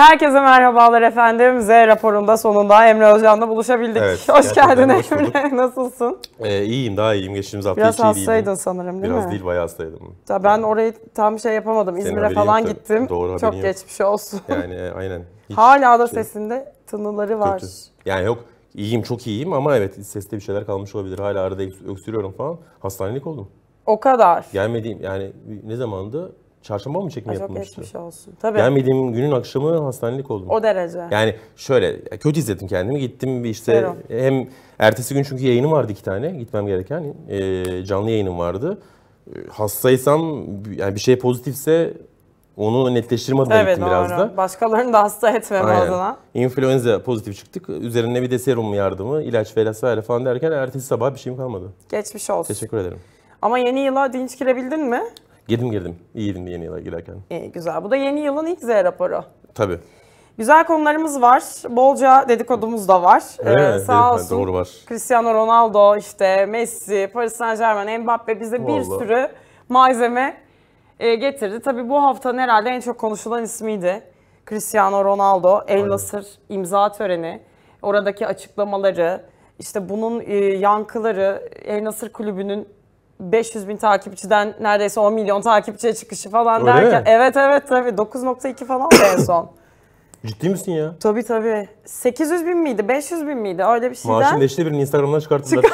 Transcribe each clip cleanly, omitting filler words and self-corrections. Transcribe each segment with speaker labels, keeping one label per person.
Speaker 1: Herkese merhabalar efendim. Z raporunda sonunda Emre Özcan'la buluşabildik.
Speaker 2: Evet,
Speaker 1: hoş geldin
Speaker 2: hoş
Speaker 1: Emre. Nasılsın?
Speaker 2: İyiyim, daha iyiyim. Geçtiğimiz hafta
Speaker 1: Biraz
Speaker 2: hiç iyi değildim.
Speaker 1: hastaydın sanırım değil mi?
Speaker 2: Biraz değil, bayağı hastaydım.
Speaker 1: Ben orayı tam yapamadım.
Speaker 2: Senin
Speaker 1: İzmir'e
Speaker 2: haberin
Speaker 1: falan
Speaker 2: yok da.
Speaker 1: gittim.
Speaker 2: Doğru,
Speaker 1: çok
Speaker 2: haberin
Speaker 1: geçmiş olsun.
Speaker 2: Yani aynen. Hiç
Speaker 1: Hala da sesinde tınıları var.
Speaker 2: kötü. Yani yok, iyiyim, çok iyiyim ama evet seste bir şeyler kalmış olabilir. Hala arada öksürüyorum falan. Hastanelik oldum.
Speaker 1: O kadar.
Speaker 2: Gelmediğim, yani ne zamandı? Çarşamba mı çekim
Speaker 1: Çok
Speaker 2: yapılmıştı?
Speaker 1: geçmiş olsun. Tabii.
Speaker 2: Gelmediğim günün akşamı hastanelik oldum.
Speaker 1: O derece.
Speaker 2: Yani şöyle, kötü hissettim kendimi. Gittim işte
Speaker 1: Serum.
Speaker 2: hem ertesi gün çünkü yayınım vardı 2 tane. Gitmem gereken canlı yayınım vardı. Hastaysam, yani bir şey pozitifse onu netleştirme adına
Speaker 1: Evet,
Speaker 2: gittim biraz da.
Speaker 1: Başkalarını da hasta etmem adına.
Speaker 2: İnfluenza pozitif çıktık. Üzerine bir de serum yardımı, ilaç vesaire falan derken ertesi sabah bir şeyim kalmadı.
Speaker 1: Geçmiş olsun.
Speaker 2: Teşekkür ederim.
Speaker 1: Ama yeni yıla dinç girebildin mi?
Speaker 2: Girdim. İyiydim yeni yıla girerken.
Speaker 1: İyi, güzel. Bu da yeni yılın ilk Z raporu.
Speaker 2: Tabii.
Speaker 1: Güzel konularımız var. Bolca dedikodumuz da var.
Speaker 2: Evet,
Speaker 1: sağ olsun.
Speaker 2: doğru var.
Speaker 1: Cristiano Ronaldo, işte Messi, Paris Saint-Germain, Mbappe bize bir sürü malzeme getirdi. Tabii bu haftanın herhalde en çok konuşulan ismiydi. Cristiano Ronaldo, El Nassr imza töreni, oradaki açıklamaları, işte bunun yankıları, El Nassr kulübünün 500 bin takipçiden neredeyse 10 milyon takipçiye çıkışı falan
Speaker 2: Öyle
Speaker 1: derken.
Speaker 2: mi?
Speaker 1: Evet tabii 9.2 falan da en son.
Speaker 2: Ciddi misin ya?
Speaker 1: Tabii. 800 bin miydi? 500 bin miydi? Öyle bir şeyden.
Speaker 2: Maaşın 5'te birini Instagram'dan çıkarttılar.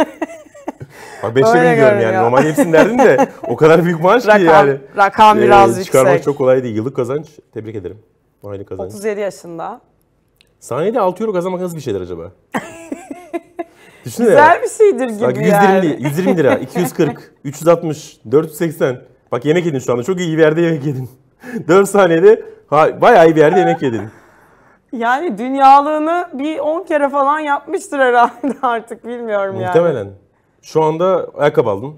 Speaker 2: Bak 5'te
Speaker 1: Öyle
Speaker 2: birini diyorum yani.
Speaker 1: görünüyor.
Speaker 2: Normal hepsini derdim de o kadar büyük maaş ki yani.
Speaker 1: Rakam biraz
Speaker 2: Çıkarmak
Speaker 1: yüksek.
Speaker 2: çok kolay değil. Yıllık kazanç. Tebrik ederim. Aynı kazanç.
Speaker 1: 37 yaşında.
Speaker 2: Saniyede 6 euro kazanmak nasıl bir şeyler acaba? Düşünsene.
Speaker 1: Güzel bir şeydir gibi
Speaker 2: Bak 120,
Speaker 1: yani.
Speaker 2: 120 lira, 240, 360, 480. Bak yemek yedin şu anda. Çok iyi bir yerde yemek yedin. 4 saniyede bayağı iyi bir yerde yemek yedin.
Speaker 1: Yani dünyalığını bir 10 kere falan yapmıştır herhalde artık bilmiyorum yani.
Speaker 2: Muhtemelen. Şu anda ayakkabı aldım.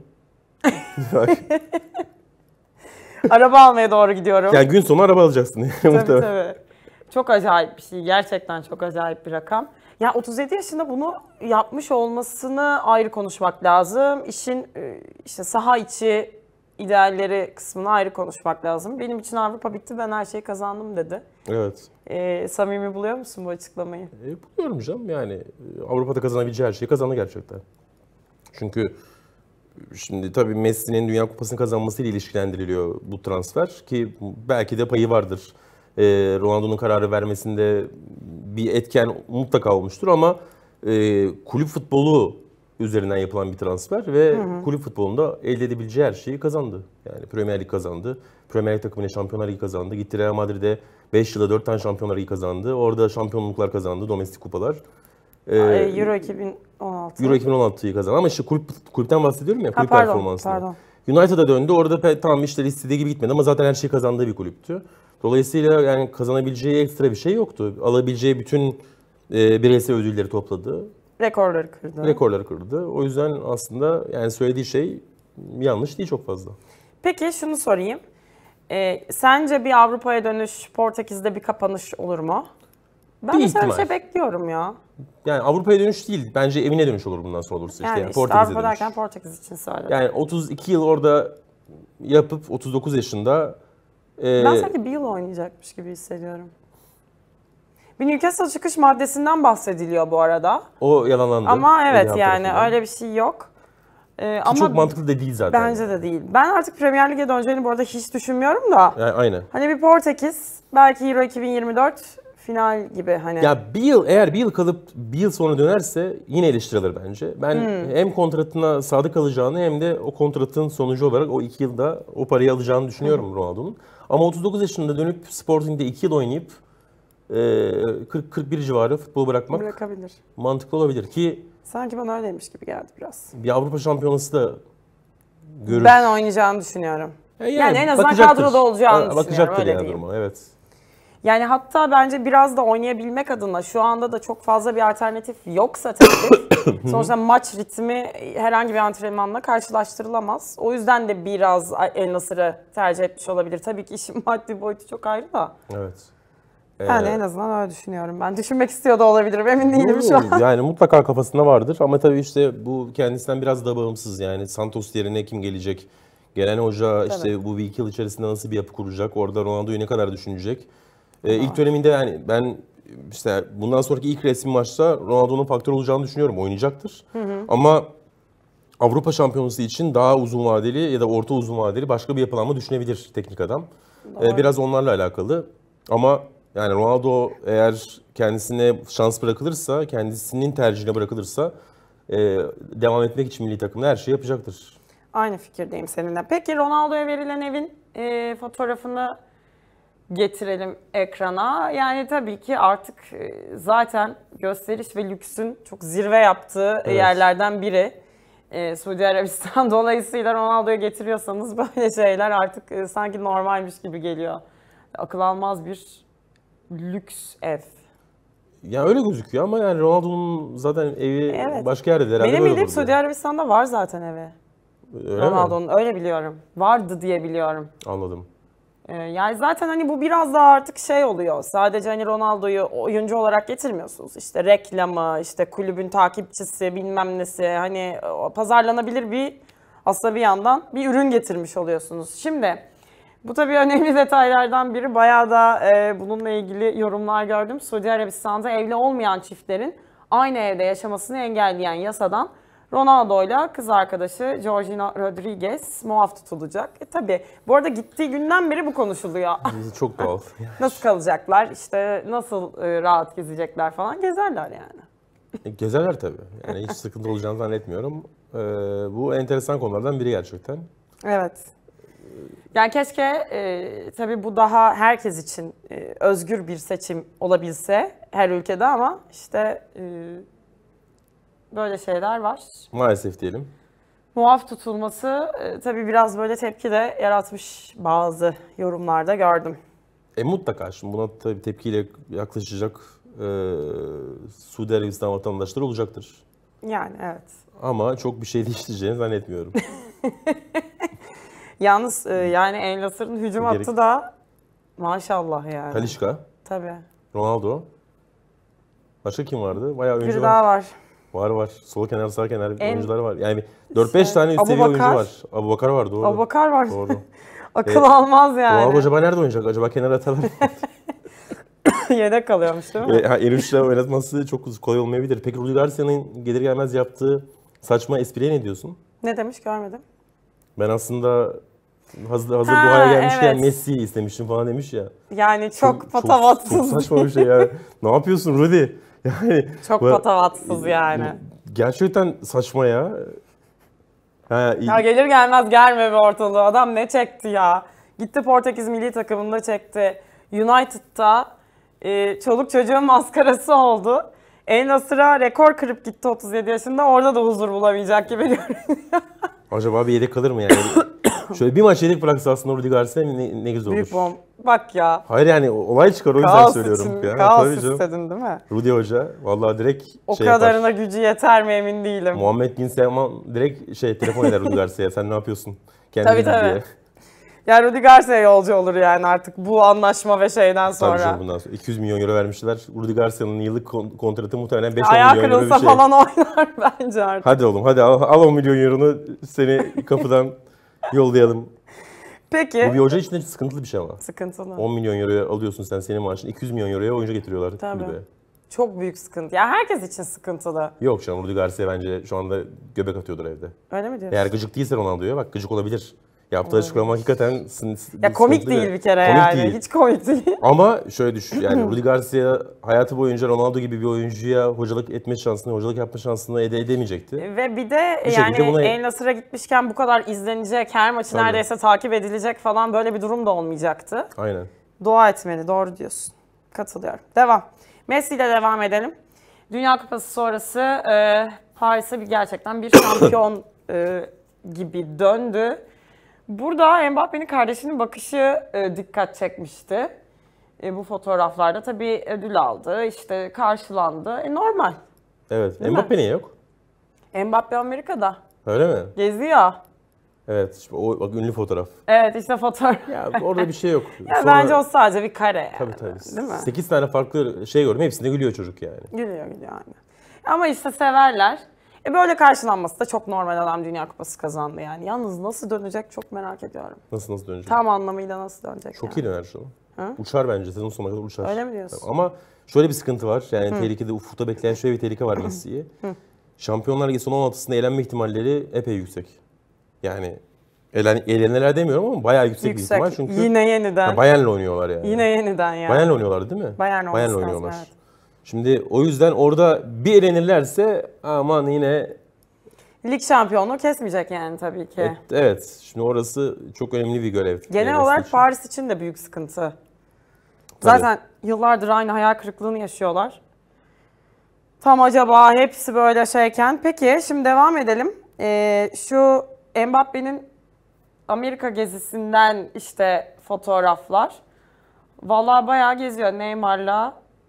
Speaker 1: Araba almaya doğru gidiyorum.
Speaker 2: Yani gün sonu araba alacaksın.
Speaker 1: Tabii. Çok acayip bir şey. Gerçekten çok acayip bir rakam. Ya 37 yaşında bunu yapmış olmasını ayrı konuşmak lazım. İşin işte saha içi idealleri kısmını ayrı konuşmak lazım. Benim için Avrupa bitti, ben her şeyi kazandım dedi.
Speaker 2: Evet.
Speaker 1: Samimi buluyor musun bu açıklamayı?
Speaker 2: Buluyorum canım yani. Avrupa'da kazanabileceği her şeyi kazandı gerçekten. Çünkü şimdi tabii Messi'nin Dünya Kupası'nı kazanmasıyla ilişkilendiriliyor bu transfer ki belki de payı vardır. Ronaldo'nun kararı vermesinde bir etken mutlaka olmuştur ama kulüp futbolu üzerinden yapılan bir transfer ve kulüp futbolunda elde edebileceği her şeyi kazandı. Yani Premier Lig kazandı. Premier Lig takımıyla Şampiyonlar Ligi kazandı. Gitti Real Madrid'e 5 yılda 4 tane Şampiyonlar Ligi kazandı. Orada şampiyonluklar kazandı, domestik kupalar.
Speaker 1: Euro 2016.
Speaker 2: Euro 2016'yı kazandı ama işte kulüpten bahsediyorum ya, kulüp
Speaker 1: Pardon.
Speaker 2: performansından. United'a döndü. Orada tamam işler istediği gibi gitmedi ama zaten her şeyi kazandığı bir kulüptü. Dolayısıyla yani kazanabileceği ekstra bir şey yoktu. Alabileceği bütün bireysel ödülleri topladı.
Speaker 1: Rekorları kırdı.
Speaker 2: O yüzden aslında yani söylediği şey yanlış değil çok fazla.
Speaker 1: Peki şunu sorayım. Sence bir Avrupa'ya dönüş, Portekiz'de bir kapanış olur mu? Ben mesela bir şey bekliyorum ya.
Speaker 2: Yani Avrupa'ya dönüş değil. Bence evine dönüş olur bundan sonra olursa.
Speaker 1: Yani işte
Speaker 2: Portekiz'e
Speaker 1: Avrupa
Speaker 2: dönüş.
Speaker 1: derken Portekiz için söyledim.
Speaker 2: Yani 32 yıl orada yapıp 39 yaşında...
Speaker 1: Ben sanki bir yıl oynayacakmış gibi hissediyorum. Bir Newcastle çıkış maddesinden bahsediliyor bu arada.
Speaker 2: O yalanlandı.
Speaker 1: Ama evet yani öyle bir şey yok.
Speaker 2: Ama çok mantıklı da değil zaten.
Speaker 1: Bence de değil. Ben artık Premier Lig'e döneceğini bu arada hiç düşünmüyorum da.
Speaker 2: Yani aynen.
Speaker 1: Hani bir Portekiz, belki Euro 2024 final gibi hani.
Speaker 2: Ya eğer bir yıl kalıp bir yıl sonra dönerse yine eleştirilir bence. Ben hem kontratına sadık kalacağını hem de o kontratın sonucu olarak o 2 yılda o parayı alacağını düşünüyorum Ronaldo'nun. Ama 39 yaşında dönüp Sporting'de 2 yıl oynayıp 40-41 civarı futbolu bırakmak mantıklı olabilir ki
Speaker 1: sanki bana öyleymiş gibi geldi biraz.
Speaker 2: Bir Avrupa Şampiyonası da görür.
Speaker 1: Ben oynayacağını düşünüyorum. Yani en azından kadroda olacağını düşünüyorum. Öyle diyeyim.
Speaker 2: Duruma, evet.
Speaker 1: Yani hatta bence biraz da oynayabilmek adına şu anda da çok fazla bir alternatif yoksa tabii. Sonuçta maç ritmi herhangi bir antrenmanla karşılaştırılamaz. O yüzden de biraz El Nassr'ı tercih etmiş olabilir. Tabii ki işin maddi boyutu çok ayrı da.
Speaker 2: Evet.
Speaker 1: Yani en azından öyle düşünüyorum. Ben düşünmek istiyor da olabilirim. Emin değilim şu an.
Speaker 2: Yani mutlaka kafasında vardır ama tabii işte bu kendisinden biraz da bağımsız. Yani Santos yerine kim gelecek? Gelen hoca işte bu bir 2 yıl içerisinde nasıl bir yapı kuracak? Orada Ronaldo'yu ne kadar düşünecek? İlk döneminde yani ben işte bundan sonraki ilk resmi maçta Ronaldo'nun faktör olacağını düşünüyorum. Oynayacaktır. Ama Avrupa Şampiyonası için daha uzun vadeli ya da orta uzun vadeli başka bir yapılanma düşünebilir teknik adam. Biraz onlarla alakalı. Ama yani Ronaldo eğer kendisine şans bırakılırsa, kendisinin tercihine bırakılırsa devam etmek için milli takımda her şeyi yapacaktır.
Speaker 1: Aynı fikirdeyim seninle. Peki Ronaldo'ya verilen evin fotoğrafını getirelim ekrana. Yani tabii ki artık zaten gösteriş ve lüksün çok zirve yaptığı yerlerden biri. Suudi Arabistan dolayısıyla Ronaldo'yu getiriyorsanız böyle şeyler artık sanki normalmiş gibi geliyor. Akıl almaz bir lüks ev.
Speaker 2: Ya öyle gözüküyor ama yani Ronaldo'nun zaten evi başka yerde herhalde.
Speaker 1: Benim bildiğim Suudi Arabistan'da var zaten evi. Ronaldo'nun öyle biliyorum. Vardı diye biliyorum.
Speaker 2: Anladım.
Speaker 1: Yani zaten hani bu biraz daha artık şey oluyor. Sadece hani Ronaldo'yu oyuncu olarak getirmiyorsunuz. İşte reklamı, işte kulübün takipçisi, bilmem nesi. Hani pazarlanabilir bir aslında bir yandan bir ürün getirmiş oluyorsunuz. Şimdi bu tabii önemli detaylardan biri. Bayağı da bununla ilgili yorumlar gördüm. Suudi Arabistan'da evli olmayan çiftlerin aynı evde yaşamasını engelleyen yasadan Ronaldo'yla kız arkadaşı Georgina Rodriguez muaf tutulacak. Tabii bu arada gittiği günden beri bu konuşuluyor.
Speaker 2: Çok doğal.
Speaker 1: Nasıl kalacaklar, işte nasıl rahat gezecekler falan, gezerler yani.
Speaker 2: Gezerler tabii. Yani hiç sıkıntı olacağını zannetmiyorum. Bu enteresan konulardan biri gerçekten.
Speaker 1: Evet. Yani keşke tabii bu daha herkes için özgür bir seçim olabilse her ülkede ama işte böyle şeyler var.
Speaker 2: Maalesef diyelim.
Speaker 1: Muaf tutulması tabii biraz böyle tepki de yaratmış bazı yorumlarda gördüm.
Speaker 2: Mutlaka şimdi buna tabii tepkiyle yaklaşacak Suudi Arabistan vatandaşları olacaktır.
Speaker 1: Yani evet.
Speaker 2: Ama çok bir şey değiştireceğini zannetmiyorum.
Speaker 1: Yalnız yani El Nasır'ın hücum hattı da maşallah yani.
Speaker 2: Talisca.
Speaker 1: Tabii.
Speaker 2: Ronaldo. Başka kim vardı? Bayağı oyuncu
Speaker 1: Bir daha var.
Speaker 2: Var. Sol kenar, sağ kenar oyuncular var. Yani 4-5 tane üst seviye oyuncu var. Abubakar var, doğru.
Speaker 1: Abubakar var.
Speaker 2: Doğru.
Speaker 1: Akıl almaz yani.
Speaker 2: Ronaldo acaba nerede oynayacak? Acaba kenara atarlar mı?
Speaker 1: Yedek kalıyormuş değil mi?
Speaker 2: En3'le oynatması çok kolay olmayabilir. Peki Rudi Garcia'nın gelir gelmez yaptığı saçma espriye ne diyorsun?
Speaker 1: Ne demiş, görmedim.
Speaker 2: Ben aslında hazır Duha'ya gelmişken
Speaker 1: evet.
Speaker 2: Messi'yi istemiştim falan demiş ya.
Speaker 1: Yani çok patavatsız.
Speaker 2: Çok saçma bir şey yani. Ne yapıyorsun Rudi? Yani
Speaker 1: çok patavatsız yani.
Speaker 2: Gerçekten saçma ya.
Speaker 1: Ya gelir gelmez germe bir ortalığı. Adam ne çekti ya? Gitti Portekiz milli takımında çekti. United'da çoluk çocuğun maskarası oldu. El Nasır'a rekor kırıp gitti 37 yaşında. Orada da huzur bulamayacak gibi görünüyor.
Speaker 2: Acaba bir yedek kalır mı yani? Şöyle bir maç yedek bıraksa aslında Rudi Garcia ne güzel olur.
Speaker 1: Büyük bomb. Bak ya.
Speaker 2: Hayır yani olay çıkar o yüzden söylüyorum.
Speaker 1: Kaos istedin değil mi?
Speaker 2: Rudi Hoca vallahi direkt
Speaker 1: o kadarına yapar. Gücü yeter mi emin değilim.
Speaker 2: Muhammed Bin Selman direkt telefon eder Rudi Garcia'ya. Sen ne yapıyorsun? Kendini
Speaker 1: tabii.
Speaker 2: Diye.
Speaker 1: Ya Rudi Garcia yolcu olur yani artık bu anlaşma ve şeyden sonra.
Speaker 2: Tabii bundan sonra 200 milyon euro vermişler. Rudi Garcia'nın yıllık kontratı muhtemelen 5-10 milyon euro bir şey.
Speaker 1: Ayağı kırılsa falan oynar bence artık.
Speaker 2: Hadi oğlum hadi al 10 milyon euronu seni kapıdan yollayalım.
Speaker 1: Peki.
Speaker 2: Bu bir hoca için de sıkıntılı bir şey ama.
Speaker 1: Sıkıntılı.
Speaker 2: 10 milyon euroya alıyorsun sen senin maaşını. 200 milyon euroya oyuncu getiriyorlar kulübe.
Speaker 1: Çok büyük sıkıntı. Ya herkes için sıkıntılı.
Speaker 2: Yok canım Rudi Garcia bence şu anda göbek atıyordur evde.
Speaker 1: Öyle mi diyorsun?
Speaker 2: Eğer gıcık değilse Ronaldo'ya bak gıcık olabilir. Yaptığı açıklama hakikaten
Speaker 1: ya komik değil bir kere komik yani. Değil. Hiç komik değil.
Speaker 2: Ama şöyle düşün yani Rudi Garcia hayatı boyunca Ronaldo gibi bir oyuncuya hocalık yapma şansını elde edemeyecekti.
Speaker 1: Ve bir de yani El Nasır'a gitmişken bu kadar izlenecek, her maçı neredeyse takip edilecek falan böyle bir durum da olmayacaktı.
Speaker 2: Aynen.
Speaker 1: Dua etmeli, doğru diyorsun. Katılıyorum. Devam. Messi ile devam edelim. Dünya Kupası sonrası Paris'e gerçekten bir şampiyon gibi döndü. Burada Mbappe'nin kardeşinin bakışı dikkat çekmişti. Bu fotoğraflarda tabii ödül aldı, işte karşılandı. Normal.
Speaker 2: Evet. Mbappe niye yok?
Speaker 1: Mbappe Amerika'da.
Speaker 2: Öyle mi?
Speaker 1: Geziyor.
Speaker 2: Evet. İşte o bak, ünlü fotoğraf.
Speaker 1: Evet işte fotoğraf.
Speaker 2: Ya orada bir şey yok.
Speaker 1: Ya sonra, bence o sadece bir kare yani.
Speaker 2: Tabii.
Speaker 1: Değil mi?
Speaker 2: 8 tane farklı şey gördüm. Hepsinde gülüyor çocuk yani.
Speaker 1: Gülüyor yani. Ama işte severler. Böyle karşılanması da çok normal, adam Dünya Kupası kazandı yani. Yalnız nasıl dönecek çok merak ediyorum.
Speaker 2: Nasıl dönecek?
Speaker 1: Tam anlamıyla nasıl dönecek
Speaker 2: Çok iyi döner şu an. Uçar bence. Sezon sonuna kadar uçar.
Speaker 1: Öyle mi diyorsun?
Speaker 2: Ama şöyle bir sıkıntı var. Yani tehlikede, ufukta bekleyen şöyle bir tehlike var Messi'yi. Şampiyonlar Ligi son 16'sında elenme ihtimalleri epey yüksek. Yani elenirler demiyorum ama bayağı yüksek bir ihtimal. Çünkü
Speaker 1: yine yeniden.
Speaker 2: Bayern'le oynuyorlar yani.
Speaker 1: Yine yeniden yani.
Speaker 2: Bayern'le oynuyorlar değil mi?
Speaker 1: Bayern'le
Speaker 2: oynuyorlar.
Speaker 1: Evet.
Speaker 2: Şimdi o yüzden orada bir elenirlerse aman yine...
Speaker 1: Lig şampiyonluğu kesmeyecek yani tabii ki.
Speaker 2: Evet. Şimdi orası çok önemli bir görev.
Speaker 1: Genel olarak Paris için de büyük sıkıntı. Zaten yıllardır aynı hayal kırıklığını yaşıyorlar. Tam acaba hepsi böyle şeyken. Peki şimdi devam edelim. Şu Mbappe'nin Amerika gezisinden işte fotoğraflar. Vallahi bayağı geziyor. Neymar'la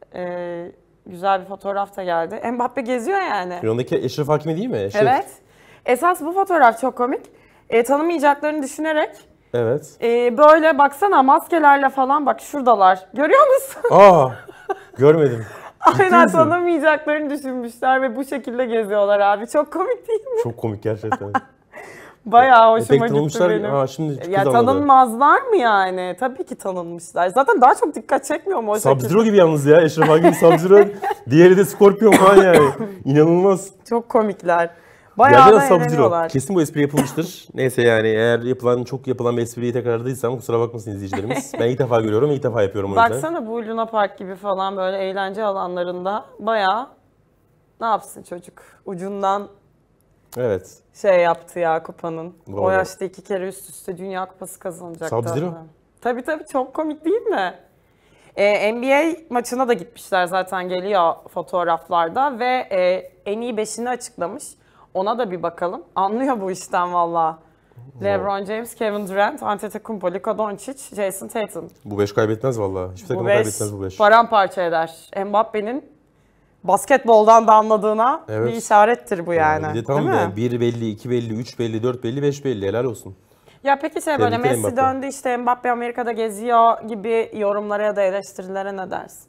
Speaker 1: güzel bir fotoğraf da geldi. Mbappe geziyor yani.
Speaker 2: Yanındaki Eşref Hakimi değil mi?
Speaker 1: Evet. Esas bu fotoğraf çok komik. Tanımayacaklarını düşünerek
Speaker 2: evet.
Speaker 1: Böyle baksana maskelerle falan bak şuradalar. Görüyor musun?
Speaker 2: Görmedim.
Speaker 1: Aynen tanımayacaklarını düşünmüşler ve bu şekilde geziyorlar abi. Çok komik değil mi?
Speaker 2: Çok komik gerçekten.
Speaker 1: Bayağı hoşuma gitti benim.
Speaker 2: Şimdi
Speaker 1: ya tanınmazlar mı yani? Tabii ki tanınmışlar. Zaten daha çok dikkat çekmiyor mu o şekilde?
Speaker 2: Sub-Zero gibi yalnız ya. Eşref Hakimi Sub-Zero. Diğeri de Scorpion falan yani. İnanılmaz.
Speaker 1: Çok komikler. Bayağı da eğleniyorlar.
Speaker 2: Kesin bu espri yapılmıştır. Neyse yani eğer çok yapılan bir espriyi tekrarladıysam kusura bakmasın izleyicilerimiz. Ben ilk defa görüyorum, ilk defa yapıyorum o yüzden.
Speaker 1: Baksana bu Luna Park gibi falan böyle eğlence alanlarında bayağı ne yapsın çocuk? Ucundan
Speaker 2: evet.
Speaker 1: Şey yaptı ya kupanın.
Speaker 2: Doğru.
Speaker 1: O yaşta 2 kere üst üste Dünya Kupası kazanacaktı.
Speaker 2: Sub-Zero.
Speaker 1: Tabii çok komik değil mi? NBA maçına da gitmişler zaten geliyor fotoğraflarda ve en iyi 5'ini açıklamış. Ona da bir bakalım. Anlıyor bu işten valla. LeBron James, Kevin Durant, Antetokounmpo, Luka Doncic, Jason Tatum.
Speaker 2: Bu 5 kaybetmez valla. Hiçbir takım kaybetmez bu 5.
Speaker 1: Paramparça eder. Mbappe'nin basketboldan da anladığına bir işarettir bu yani.
Speaker 2: Bir de tam yani 1 belli, 2 belli, 3 belli, 4 belli, 5 belli. Helal olsun.
Speaker 1: Ya peki böyle Messi döndü işte Mbappe Amerika'da geziyor gibi yorumlara ya da eleştirilere ne dersin?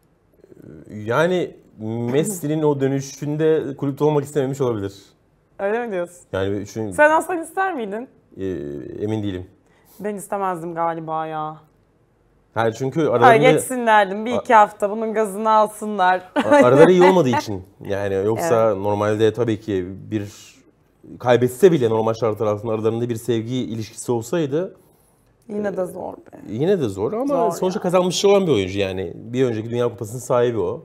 Speaker 2: Yani Messi'nin o dönüşünde kulüpte olmak istememiş olabilir.
Speaker 1: Öyle mi diyorsun?
Speaker 2: Yani
Speaker 1: sen olsan ister miydin?
Speaker 2: Emin değilim.
Speaker 1: Ben istemezdim galiba ya.
Speaker 2: Hayır çünkü aralarında...
Speaker 1: geçsin derdim. 1-2 hafta bunun gazını alsınlar.
Speaker 2: Araları iyi olmadığı için. Yani yoksa evet. Normalde tabii ki bir kaybetse bile normal şartlar altında aralarında bir sevgi ilişkisi olsaydı...
Speaker 1: Yine de zor be.
Speaker 2: Yine de zor ama sonuçta kazanmış olan bir oyuncu yani. Bir önceki Dünya Kupası'nın sahibi o.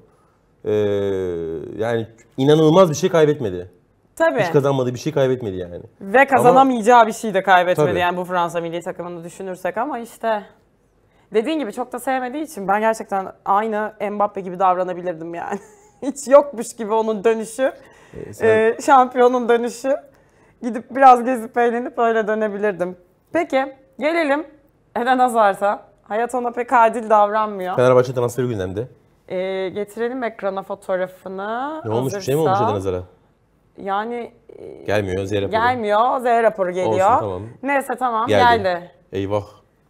Speaker 2: Yani inanılmaz bir şey kaybetmedi.
Speaker 1: Tabii.
Speaker 2: Hiç kazanmadığı bir şey kaybetmedi yani.
Speaker 1: Ve kazanamayacağı bir şey de kaybetmedi tabii. Yani bu Fransa milli takımını düşünürsek ama işte... Dediğin gibi çok da sevmediği için ben gerçekten aynı Mbappe gibi davranabilirdim yani. Hiç yokmuş gibi onun dönüşü, şampiyonun dönüşü. Gidip biraz gezip eğlenip öyle dönebilirdim. Peki gelelim Eden Hazard'a. Hayat ona pek adil davranmıyor.
Speaker 2: Fenerbahçe transferi gündemde.
Speaker 1: Getirelim ekrana fotoğrafını.
Speaker 2: Ne olmuş bir şey mi olmuş Eden Hazard'a?
Speaker 1: Yani...
Speaker 2: Gelmiyor Z raporu.
Speaker 1: Gelmiyor Z raporu geliyor. Olsun
Speaker 2: tamam.
Speaker 1: Neyse tamam geldi.
Speaker 2: Eyvah.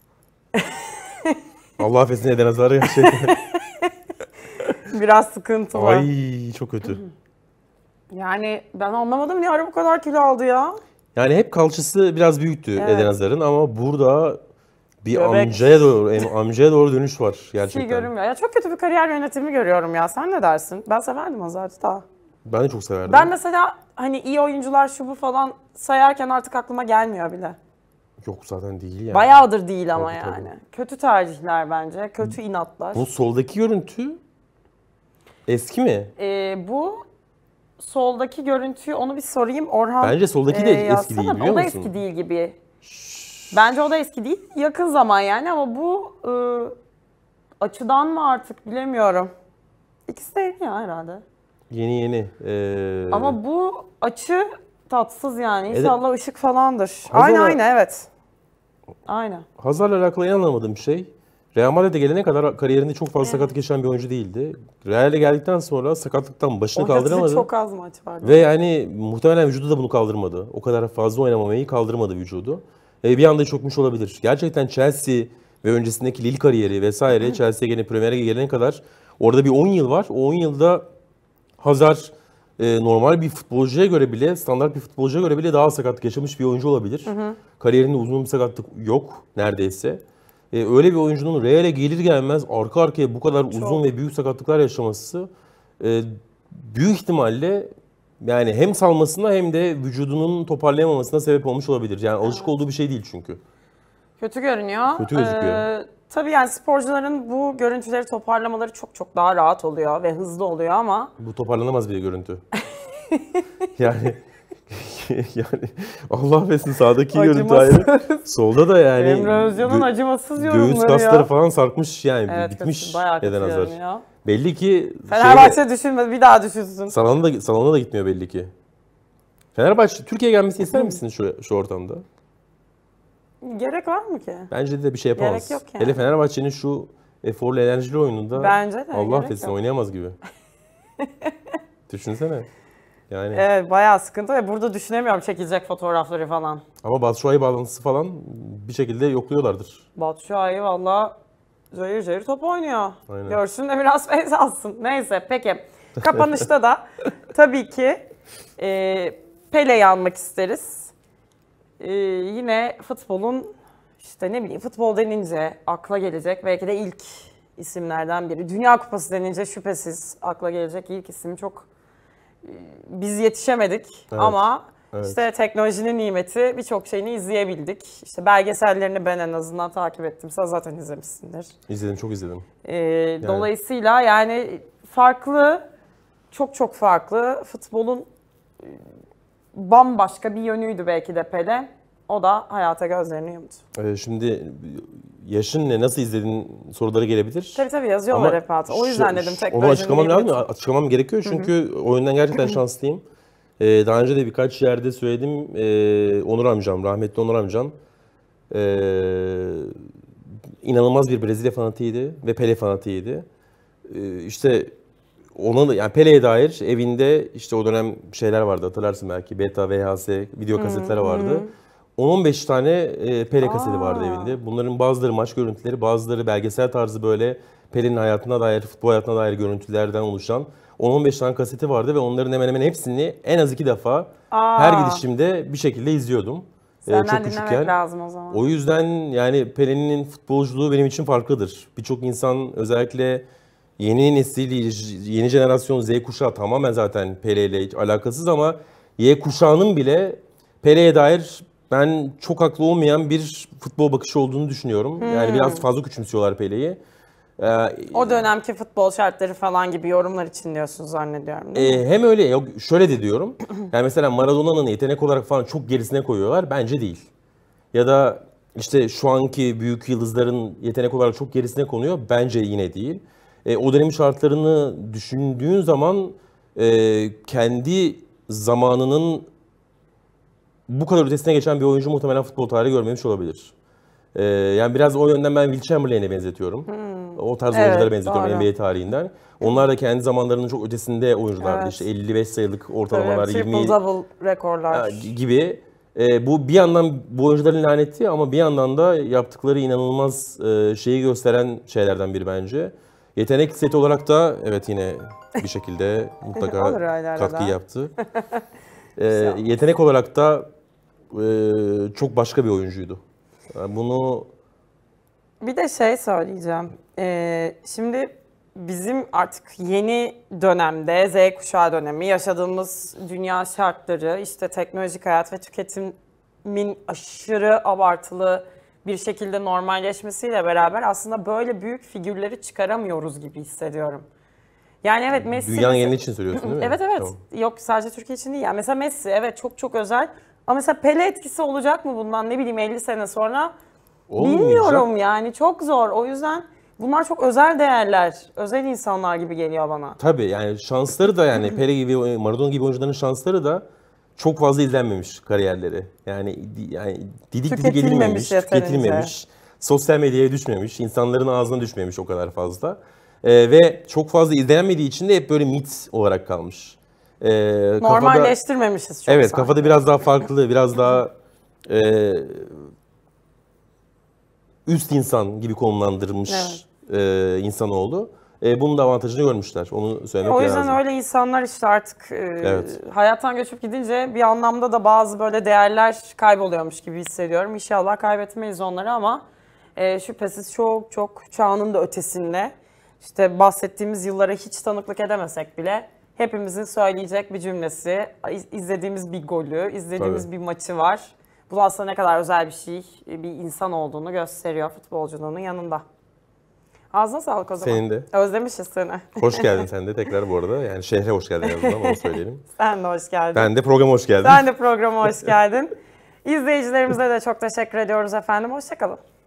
Speaker 2: Allah affetsin Eden Hazard'a gerçekten.
Speaker 1: Biraz sıkıntılı.
Speaker 2: Ay çok kötü.
Speaker 1: Yani ben anlamadım niye bu kadar kilo aldı ya.
Speaker 2: Yani hep kalçası biraz büyüktü Eden Hazard'ın ama burada bir
Speaker 1: Göbek.
Speaker 2: amcaya doğru dönüş var gerçekten.
Speaker 1: Şey görünmüyor. Ya çok kötü bir kariyer yönetimi görüyorum ya. Sen ne dersin? Ben severdim Hazard'ı da.
Speaker 2: Ben de çok severdim.
Speaker 1: Ben mesela hani iyi oyuncular şu bu falan sayarken artık aklıma gelmiyor bile.
Speaker 2: Yok zaten değil yani.
Speaker 1: Bayağıdır değil ama
Speaker 2: tabii,
Speaker 1: yani.
Speaker 2: Tabii.
Speaker 1: Kötü tercihler bence. Kötü inatlar.
Speaker 2: Bu soldaki görüntü eski mi?
Speaker 1: Bu soldaki görüntüyü onu bir sorayım. Orhan
Speaker 2: bence soldaki de eski değil biliyor musun?
Speaker 1: O da eski değil gibi. Bence o da eski değil. Yakın zaman yani ama bu açıdan mı artık bilemiyorum. İkisi de yeni ya herhalde.
Speaker 2: Yeni.
Speaker 1: Ama bu açı tatsız yani. İnşallah ışık falandır. Aynı evet. Aynen.
Speaker 2: Hazard'la alakalı en anlamadığım şey Real Madrid'e gelene kadar kariyerinde çok fazla sakatlık yaşayan bir oyuncu değildi. Real'e geldikten sonra sakatlıktan başını kaldıramadı.
Speaker 1: Çok az maç vardı.
Speaker 2: Ve yani muhtemelen vücudu da bunu kaldırmadı. O kadar fazla oynamamayı kaldırmadı vücudu. Bir anda çökmüş olabilir. Gerçekten Chelsea ve öncesindeki Lille kariyeri vesaire Chelsea'ye gene Premier Lig'e gelene kadar orada bir 10 yıl var. O 10 yılda Hazard normal bir futbolcuya göre bile, standart bir futbolcuya göre bile daha sakatlık yaşamış bir oyuncu olabilir. Kariyerinde uzun bir sakatlık yok neredeyse. Öyle bir oyuncunun Real'e gelir gelmez arka arkaya bu kadar uzun ve büyük sakatlıklar yaşaması büyük ihtimalle yani hem salmasına hem de vücudunun toparlayamamasına sebep olmuş olabilir. Yani alışık olduğu bir şey değil çünkü.
Speaker 1: Kötü görünüyor.
Speaker 2: Kötü gözüküyor.
Speaker 1: Tabii yani sporcuların bu görüntüleri toparlamaları çok çok daha rahat oluyor ve hızlı oluyor ama...
Speaker 2: Bu toparlanamaz bir görüntü. yani Allah affetsin sağdaki görüntü ayrı. Solda da yani
Speaker 1: Emre Özcan'ın acımasız yorumları
Speaker 2: göğüs kasları falan sarkmış yani
Speaker 1: evet,
Speaker 2: bitmiş
Speaker 1: neden
Speaker 2: azar. Belli ki
Speaker 1: Fenerbahçe düşünmedi, bir daha düşünsün.
Speaker 2: Salona da gitmiyor belli ki. Fenerbahçe Türkiye'ye gelmesini ister misin şu ortamda?
Speaker 1: Gerek var mı ki?
Speaker 2: Bence de bir şey yapamaz.
Speaker 1: Gerek yok yani.
Speaker 2: Hele Fenerbahçe'nin şu eforlu enerjili oyununda
Speaker 1: bence de,
Speaker 2: Allah affetsin oynayamaz gibi. Düşünsene. Yani.
Speaker 1: Evet, bayağı sıkıntı ve burada düşünemiyorum çekilecek fotoğrafları falan.
Speaker 2: Ama Batshuayi bağlantısı falan bir şekilde yokluyorlardır.
Speaker 1: Batshuayi valla cayır cayır top oynuyor.
Speaker 2: Aynen.
Speaker 1: Görsün de biraz feyz alsın. Neyse peki. Kapanışta da tabii ki Pele'yi almak isteriz. Yine futbolun işte ne bileyim futbol denince akla gelecek belki de ilk isimlerden biri. Dünya Kupası denince şüphesiz akla gelecek ilk isim çok biz yetişemedik ama işte teknolojinin nimeti birçok şeyini izleyebildik. İşte belgesellerini ben en azından takip ettim. Sen zaten izlemişsindir.
Speaker 2: İzledim, çok izledim.
Speaker 1: Dolayısıyla yani farklı, çok farklı futbolun bambaşka bir yönüydü belki de Pele. O da hayata gözlerini yumdu.
Speaker 2: Şimdi yaşın ne, nasıl izledin soruları gelebilir.
Speaker 1: Tabii yazıyorlar hep altı. O yüzden dedim teknolojinin
Speaker 2: onu açıklamam lazım. Açıklamam gerekiyor çünkü oyundan gerçekten şanslıyım. Daha önce de birkaç yerde söyledim. Onur amcam, rahmetli Onur amcam inanılmaz bir Brezilya fanatiydi ve Pele fanatiydi. İşte ona da yani Pele'ye dair evinde işte o dönem şeyler vardı, hatırlarsın belki, beta, VHS video kasetler vardı. 10-15 tane Pele kaseti vardı evinde. Bunların bazıları maç görüntüleri, bazıları belgesel tarzı böyle Pele'nin hayatına dair, futbol hayatına dair görüntülerden oluşan 10-15 tane kaseti vardı ve onların hemen hemen hepsini en az 2 defa her gidişimde bir şekilde izliyordum.
Speaker 1: Senden dinlemek lazım o zaman.
Speaker 2: O yüzden yani Pele'nin futbolculuğu benim için farklıdır. Birçok insan, özellikle yeni nesil, yeni jenerasyon Z kuşağı tamamen zaten Pele ile alakasız ama Y kuşağının bile Pele'ye dair ben çok haklı olmayan bir futbol bakışı olduğunu düşünüyorum. Yani biraz fazla küçümsüyorlar Pele'yi.
Speaker 1: O dönemki futbol şartları falan gibi yorumlar için diyorsun zannediyorum.
Speaker 2: Hem öyle, yok şöyle de diyorum. Yani mesela Maradona'nın yetenek olarak falan çok gerisine koyuyorlar. Bence değil. Ya da işte şu anki büyük yıldızların yetenek olarak çok gerisine konuyor. Bence yine değil. O dönemin şartlarını düşündüğün zaman kendi zamanının bu kadar ötesine geçen bir oyuncu muhtemelen futbol tarihi görmemiş olabilir. Yani biraz o yönden ben Will Chamberlain'e benzetiyorum. O tarz oyunculara benzetiyorum NBA tarihinden. Onlar da kendi zamanlarının çok ötesinde oyunculardı. Evet. İşte 55 sayılık ortalamalar,
Speaker 1: triple 20 double rekorlar
Speaker 2: gibi. Bu bir yandan bu oyuncuların laneti ama bir yandan da yaptıkları inanılmaz şeyi gösteren şeylerden biri bence. Yetenek seti olarak da evet yine bir şekilde mutlaka katkı yaptı. Yetenek olarak da çok başka bir oyuncuydu. Yani bunu...
Speaker 1: Bir de şey söyleyeceğim. Şimdi bizim artık yeni dönemde, Z kuşağı dönemi, yaşadığımız dünya şartları, işte teknolojik hayat ve tüketimin aşırı abartılı bir şekilde normalleşmesiyle beraber aslında böyle büyük figürleri çıkaramıyoruz gibi hissediyorum. Yani evet Messi...
Speaker 2: Dünyanın geneli için söylüyorsun değil mi?
Speaker 1: Evet. Tamam. Yok sadece Türkiye için değil. Yani mesela Messi evet çok özel. Ama mesela Pele etkisi olacak mı bundan ne bileyim 50 sene sonra?
Speaker 2: Olmayacak.
Speaker 1: Bilmiyorum yani çok zor. O yüzden bunlar çok özel değerler, özel insanlar gibi geliyor bana.
Speaker 2: Tabii yani şansları da yani Pele gibi, Maradona gibi oyuncuların şansları da çok fazla izlenmemiş kariyerleri. Yani didik edilmemiş, tüketilmemiş, sosyal medyaya düşmemiş, insanların ağzına düşmemiş o kadar fazla. Ve çok fazla izlenmediği için de hep böyle mit olarak kalmış.
Speaker 1: Normalleştirmemişiz çok.
Speaker 2: Evet, kafada biraz daha farklı, biraz daha üst insan gibi konumlandırılmış insanoğlu. Bunun da avantajını görmüşler. Onu söylemek lazım.
Speaker 1: O yüzden öyle insanlar işte artık hayattan göçüp gidince bir anlamda da bazı böyle değerler kayboluyormuş gibi hissediyorum. İnşallah kaybetmeyiz onları ama şüphesiz çok çok çağının da ötesinde. İşte bahsettiğimiz yıllara hiç tanıklık edemesek bile hepimizin söyleyecek bir cümlesi, izlediğimiz bir golü, izlediğimiz bir maçı var. Bu aslında ne kadar özel bir şey, bir insan olduğunu gösteriyor futbolculuğunun yanında. Ağzına sağlık o zaman.
Speaker 2: Senin de.
Speaker 1: Özlemişiz seni.
Speaker 2: Hoş geldin sen de tekrar bu arada. Yani şehre hoş geldin en azından, onu söyleyelim.
Speaker 1: Sen de hoş geldin.
Speaker 2: Ben de programa hoş geldin.
Speaker 1: Sen de programa hoş geldin. İzleyicilerimize de çok teşekkür ediyoruz efendim. Hoşça kalın.